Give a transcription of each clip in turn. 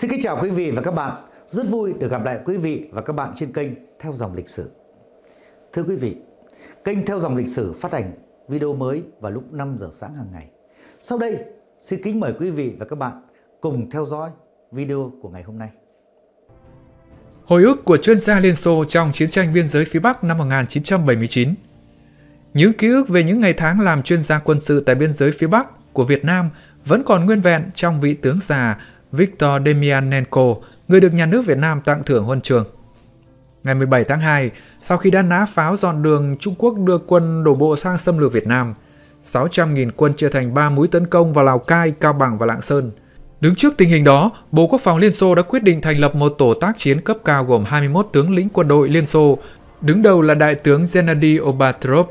Xin kính chào quý vị và các bạn. Rất vui được gặp lại quý vị và các bạn trên kênh Theo Dòng Lịch Sử. Thưa quý vị, kênh Theo Dòng Lịch Sử phát hành video mới vào lúc 5 giờ sáng hàng ngày. Sau đây, xin kính mời quý vị và các bạn cùng theo dõi video của ngày hôm nay. Hồi ức của chuyên gia Liên Xô trong chiến tranh biên giới phía Bắc năm 1979. Những ký ức về những ngày tháng làm chuyên gia quân sự tại biên giới phía Bắc của Việt Nam vẫn còn nguyên vẹn trong vị tướng già Viktor Demyanenko, người được nhà nước Việt Nam tặng thưởng huân chương. Ngày 17 tháng 2, sau khi đã nã pháo dọn đường Trung Quốc đưa quân đổ bộ sang xâm lược Việt Nam, 600.000 quân chia thành 3 mũi tấn công vào Lào Cai, Cao Bằng và Lạng Sơn. Đứng trước tình hình đó, Bộ Quốc phòng Liên Xô đã quyết định thành lập một tổ tác chiến cấp cao gồm 21 tướng lĩnh quân đội Liên Xô, đứng đầu là Đại tướng Gennady Obatrov.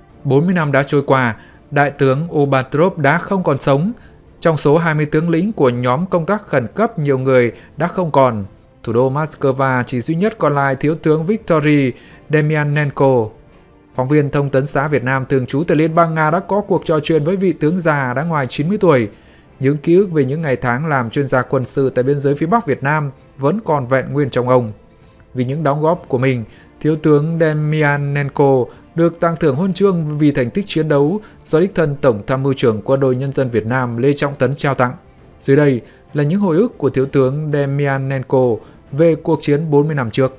40 năm đã trôi qua, Đại tướng Obatrov đã không còn sống. Trong số 20 tướng lĩnh của nhóm công tác khẩn cấp, nhiều người đã không còn. Thủ đô Moscow chỉ duy nhất còn lại thiếu tướng Viktory Demyanenko. Phóng viên Thông tấn xã Việt Nam thường trú tại Liên bang Nga đã có cuộc trò chuyện với vị tướng già đã ngoài 90 tuổi. Những ký ức về những ngày tháng làm chuyên gia quân sự tại biên giới phía Bắc Việt Nam vẫn còn vẹn nguyên trong ông. Vì những đóng góp của mình, thiếu tướng Demyanenko được tặng thưởng huân chương vì thành tích chiến đấu do đích thân Tổng tham mưu trưởng Quân đội Nhân dân Việt Nam Lê Trọng Tấn trao tặng. Dưới đây là những hồi ức của thiếu tướng Demyanenko về cuộc chiến 40 năm trước.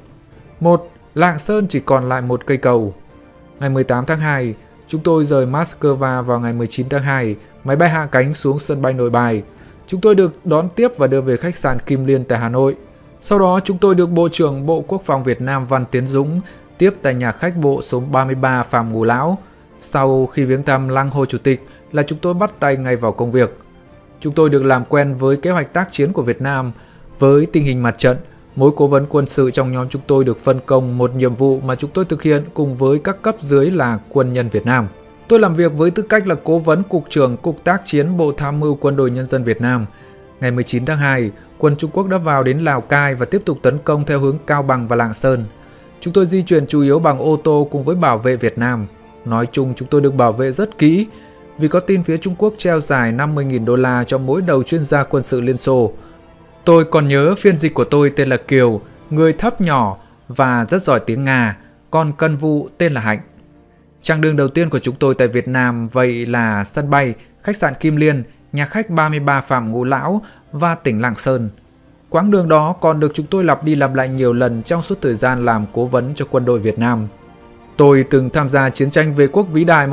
1. Lạng Sơn chỉ còn lại một cây cầu. Ngày 18 tháng 2, chúng tôi rời Moscow vào ngày 19 tháng 2, máy bay hạ cánh xuống sân bay Nội Bài. Chúng tôi được đón tiếp và đưa về khách sạn Kim Liên tại Hà Nội. Sau đó chúng tôi được Bộ trưởng Bộ Quốc phòng Việt Nam Văn Tiến Dũng tiếp tại nhà khách bộ số 33 Phạm Ngũ Lão. Sau khi viếng thăm Lăng Hồ Chủ tịch là chúng tôi bắt tay ngay vào công việc. Chúng tôi được làm quen với kế hoạch tác chiến của Việt Nam. Với tình hình mặt trận, mỗi cố vấn quân sự trong nhóm chúng tôi được phân công một nhiệm vụ mà chúng tôi thực hiện cùng với các cấp dưới là quân nhân Việt Nam. Tôi làm việc với tư cách là cố vấn Cục trưởng Cục Tác chiến Bộ Tham mưu Quân đội Nhân dân Việt Nam. Ngày 19 tháng 2, quân Trung Quốc đã vào đến Lào Cai và tiếp tục tấn công theo hướng Cao Bằng và Lạng Sơn. Chúng tôi di chuyển chủ yếu bằng ô tô cùng với bảo vệ Việt Nam. Nói chung chúng tôi được bảo vệ rất kỹ vì có tin phía Trung Quốc treo giải 50.000 đô la cho mỗi đầu chuyên gia quân sự Liên Xô. Tôi còn nhớ phiên dịch của tôi tên là Kiều, người thấp nhỏ và rất giỏi tiếng Nga, còn cần vụ tên là Hạnh. Chặng đường đầu tiên của chúng tôi tại Việt Nam vậy là sân bay, khách sạn Kim Liên, nhà khách 33 Phạm Ngũ Lão và tỉnh Lạng Sơn. Quãng đường đó còn được chúng tôi lặp đi lặp lại nhiều lần trong suốt thời gian làm cố vấn cho quân đội Việt Nam. Tôi từng tham gia chiến tranh vệ quốc vĩ đại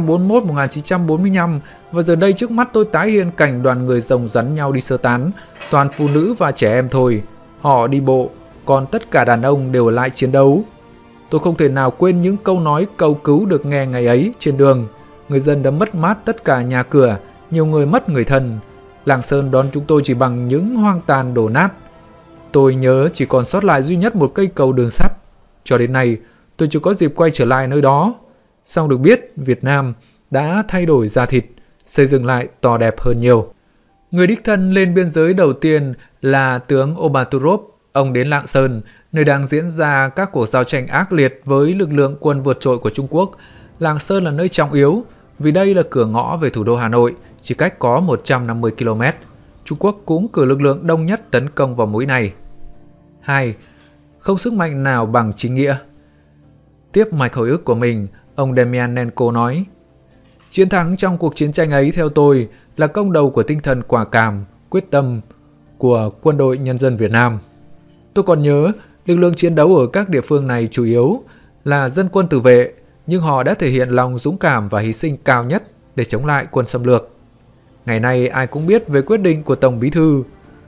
1941-1945 và giờ đây trước mắt tôi tái hiện cảnh đoàn người rồng rắn nhau đi sơ tán, toàn phụ nữ và trẻ em thôi. Họ đi bộ, còn tất cả đàn ông đều ở lại chiến đấu. Tôi không thể nào quên những câu nói cầu cứu được nghe ngày ấy trên đường. Người dân đã mất mát tất cả nhà cửa, nhiều người mất người thân. Lạng Sơn đón chúng tôi chỉ bằng những hoang tàn đổ nát. Tôi nhớ chỉ còn sót lại duy nhất một cây cầu đường sắt. Cho đến nay, tôi chưa có dịp quay trở lại nơi đó. Song được biết, Việt Nam đã thay đổi da thịt, xây dựng lại to đẹp hơn nhiều. Người đích thân lên biên giới đầu tiên là tướng Obaturov. Ông đến Lạng Sơn, nơi đang diễn ra các cuộc giao tranh ác liệt với lực lượng quân vượt trội của Trung Quốc. Lạng Sơn là nơi trọng yếu, vì đây là cửa ngõ về thủ đô Hà Nội, chỉ cách có 150 km. Trung Quốc cũng cử lực lượng đông nhất tấn công vào mũi này. 2. Không sức mạnh nào bằng chính nghĩa. Tiếp mạch hồi ức của mình, ông Demyanenko nói: chiến thắng trong cuộc chiến tranh ấy theo tôi là công đầu của tinh thần quả cảm, quyết tâm của Quân đội Nhân dân Việt Nam. Tôi còn nhớ lực lượng chiến đấu ở các địa phương này chủ yếu là dân quân tự vệ, nhưng họ đã thể hiện lòng dũng cảm và hy sinh cao nhất để chống lại quân xâm lược. Ngày nay ai cũng biết về quyết định của Tổng Bí thư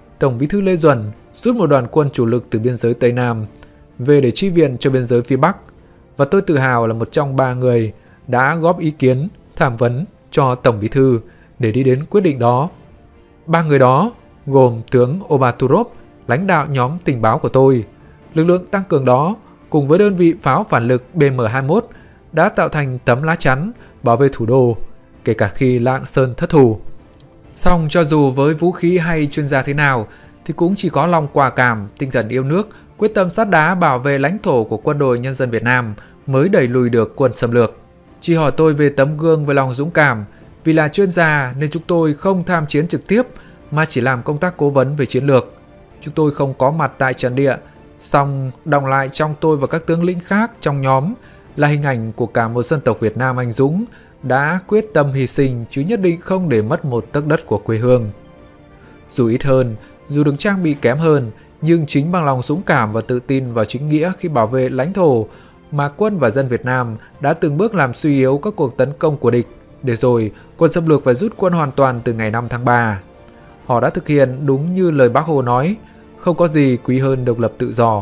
Lê Duẩn rút một đoàn quân chủ lực từ biên giới Tây Nam về để chi viện cho biên giới phía Bắc, và tôi tự hào là một trong 3 người đã góp ý kiến, tham vấn cho Tổng Bí thư để đi đến quyết định đó. 3 người đó gồm tướng Obaturov, lãnh đạo nhóm tình báo của tôi. Lực lượng tăng cường đó cùng với đơn vị pháo phản lực BM-21 đã tạo thành tấm lá chắn bảo vệ thủ đô, kể cả khi Lạng Sơn thất thủ. Song cho dù với vũ khí hay chuyên gia thế nào thì cũng chỉ có lòng quả cảm, tinh thần yêu nước, quyết tâm sắt đá bảo vệ lãnh thổ của Quân đội Nhân dân Việt Nam mới đẩy lùi được quân xâm lược. Chỉ hỏi tôi về tấm gương và lòng dũng cảm. Vì là chuyên gia nên chúng tôi không tham chiến trực tiếp mà chỉ làm công tác cố vấn về chiến lược. Chúng tôi không có mặt tại trận địa, song đọng lại trong tôi và các tướng lĩnh khác trong nhóm là hình ảnh của cả một dân tộc Việt Nam anh dũng đã quyết tâm hy sinh chứ nhất định không để mất một tấc đất của quê hương. Dù ít hơn, dù được trang bị kém hơn, nhưng chính bằng lòng dũng cảm và tự tin vào chính nghĩa khi bảo vệ lãnh thổ mà quân và dân Việt Nam đã từng bước làm suy yếu các cuộc tấn công của địch, để rồi quân xâm lược phải rút quân hoàn toàn từ ngày 5 tháng 3. Họ đã thực hiện đúng như lời Bác Hồ nói, không có gì quý hơn độc lập tự do.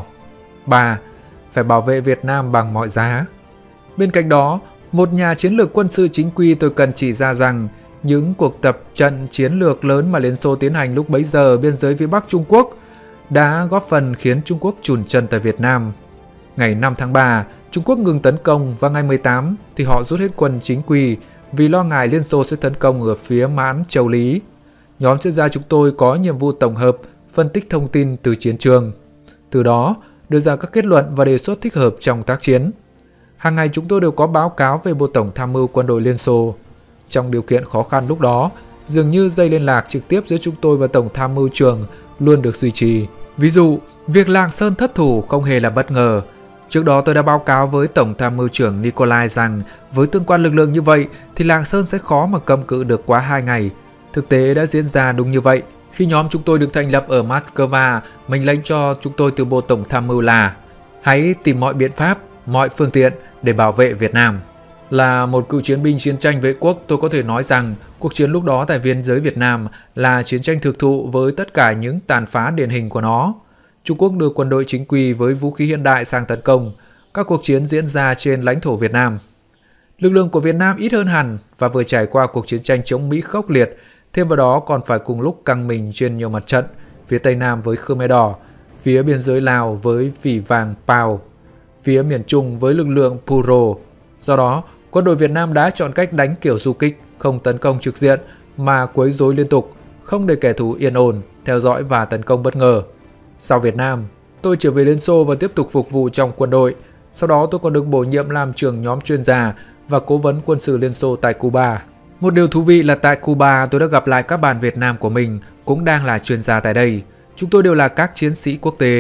3. Phải bảo vệ Việt Nam bằng mọi giá. Bên cạnh đó, một nhà chiến lược quân sự chính quy, tôi cần chỉ ra rằng những cuộc tập trận chiến lược lớn mà Liên Xô tiến hành lúc bấy giờ ở biên giới phía Bắc Trung Quốc đã góp phần khiến Trung Quốc chùn chân tại Việt Nam. Ngày 5 tháng 3, Trung Quốc ngừng tấn công và ngày 18 thì họ rút hết quân chính quy vì lo ngại Liên Xô sẽ tấn công ở phía Mãn Châu Lý. Nhóm chuyên gia chúng tôi có nhiệm vụ tổng hợp, phân tích thông tin từ chiến trường, từ đó đưa ra các kết luận và đề xuất thích hợp trong tác chiến. Hàng ngày chúng tôi đều có báo cáo về Bộ Tổng Tham mưu Quân đội Liên Xô. Trong điều kiện khó khăn lúc đó, dường như dây liên lạc trực tiếp giữa chúng tôi và Tổng Tham mưu trưởng luôn được duy trì. Ví dụ, việc Lạng Sơn thất thủ không hề là bất ngờ. Trước đó tôi đã báo cáo với Tổng Tham mưu trưởng Nikolai rằng với tương quan lực lượng như vậy thì Lạng Sơn sẽ khó mà cầm cự được quá 2 ngày. Thực tế đã diễn ra đúng như vậy. Khi nhóm chúng tôi được thành lập ở Moscow, mệnh lệnh cho chúng tôi từ Bộ Tổng Tham mưu là hãy tìm mọi biện pháp, mọi phương tiện để bảo vệ Việt Nam. Là một cựu chiến binh chiến tranh vệ quốc, tôi có thể nói rằng cuộc chiến lúc đó tại biên giới Việt Nam là chiến tranh thực thụ với tất cả những tàn phá điển hình của nó. Trung Quốc đưa quân đội chính quy với vũ khí hiện đại sang tấn công. Các cuộc chiến diễn ra trên lãnh thổ Việt Nam. Lực lượng của Việt Nam ít hơn hẳn và vừa trải qua cuộc chiến tranh chống Mỹ khốc liệt, thêm vào đó còn phải cùng lúc căng mình trên nhiều mặt trận, phía Tây Nam với Khmer Đỏ, phía biên giới Lào với Phỉ Vàng Pao, phía miền Trung với lực lượng Puro. Do đó, quân đội Việt Nam đã chọn cách đánh kiểu du kích, không tấn công trực diện mà quấy rối liên tục, không để kẻ thù yên ổn, theo dõi và tấn công bất ngờ. Sau Việt Nam, tôi trở về Liên Xô và tiếp tục phục vụ trong quân đội. Sau đó tôi còn được bổ nhiệm làm trưởng nhóm chuyên gia và cố vấn quân sự Liên Xô tại Cuba. Một điều thú vị là tại Cuba tôi đã gặp lại các bạn Việt Nam của mình cũng đang là chuyên gia tại đây. Chúng tôi đều là các chiến sĩ quốc tế.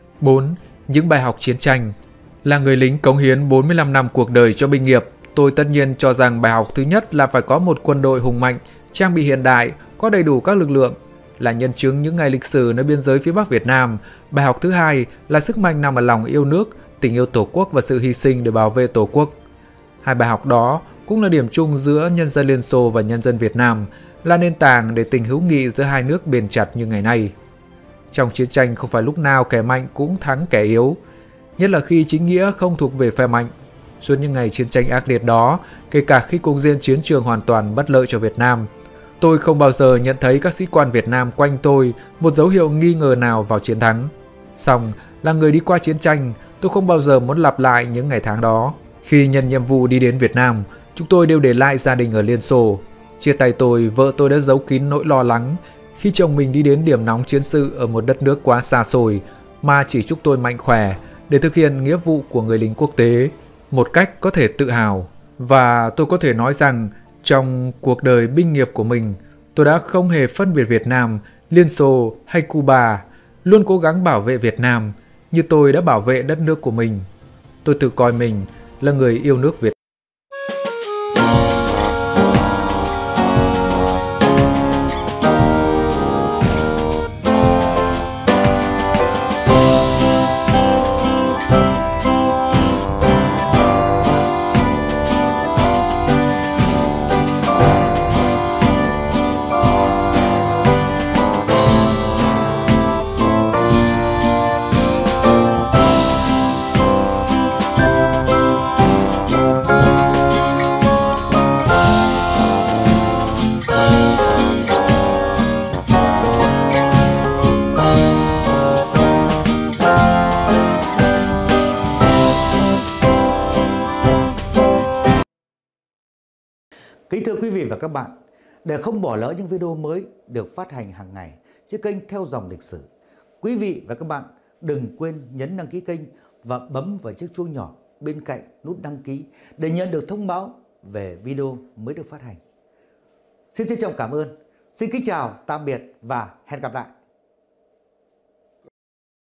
4. Những bài học chiến tranh. Là người lính cống hiến 45 năm cuộc đời cho binh nghiệp, tôi tất nhiên cho rằng bài học thứ nhất là phải có một quân đội hùng mạnh, trang bị hiện đại, có đầy đủ các lực lượng. Là nhân chứng những ngày lịch sử nơi biên giới phía Bắc Việt Nam, bài học thứ hai là sức mạnh nằm ở lòng yêu nước, tình yêu Tổ quốc và sự hy sinh để bảo vệ Tổ quốc. Hai bài học đó cũng là điểm chung giữa nhân dân Liên Xô và nhân dân Việt Nam, là nền tảng để tình hữu nghị giữa hai nước bền chặt như ngày nay. Trong chiến tranh không phải lúc nào kẻ mạnh cũng thắng kẻ yếu, nhất là khi chính nghĩa không thuộc về phe mạnh. Suốt những ngày chiến tranh ác liệt đó, kể cả khi cục diện chiến trường hoàn toàn bất lợi cho Việt Nam, tôi không bao giờ nhận thấy các sĩ quan Việt Nam quanh tôi một dấu hiệu nghi ngờ nào vào chiến thắng. Song, là người đi qua chiến tranh, tôi không bao giờ muốn lặp lại những ngày tháng đó. Khi nhận nhiệm vụ đi đến Việt Nam, chúng tôi đều để lại gia đình ở Liên Xô. Chia tay tôi, vợ tôi đã giấu kín nỗi lo lắng khi chồng mình đi đến điểm nóng chiến sự ở một đất nước quá xa xôi, mà chỉ chúc tôi mạnh khỏe để thực hiện nghĩa vụ của người lính quốc tế một cách có thể tự hào. Và tôi có thể nói rằng trong cuộc đời binh nghiệp của mình, tôi đã không hề phân biệt Việt Nam, Liên Xô hay Cuba, luôn cố gắng bảo vệ Việt Nam như tôi đã bảo vệ đất nước của mình. Tôi tự coi mình là người yêu nước Việt. Kính thưa quý vị và các bạn, để không bỏ lỡ những video mới được phát hành hàng ngày trên kênh Theo Dòng Lịch Sử, quý vị và các bạn đừng quên nhấn đăng ký kênh và bấm vào chiếc chuông nhỏ bên cạnh nút đăng ký để nhận được thông báo về video mới được phát hành. Xin trân trọng cảm ơn, xin kính chào, tạm biệt và hẹn gặp lại.